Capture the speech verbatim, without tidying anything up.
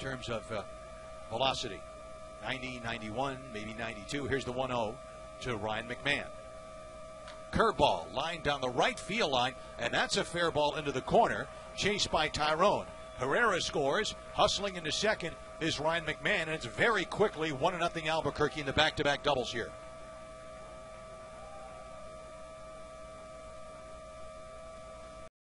terms of uh, velocity. ninety, ninety-one, maybe ninety-two. Here's the one oh to Ryan McMahon. Curveball lined down the right field line, and that's a fair ball into the corner, chased by Tyrone. Herrera scores. Hustling into second is Ryan McMahon, and it's very quickly one to nothing Albuquerque in the back-to-back doubles here.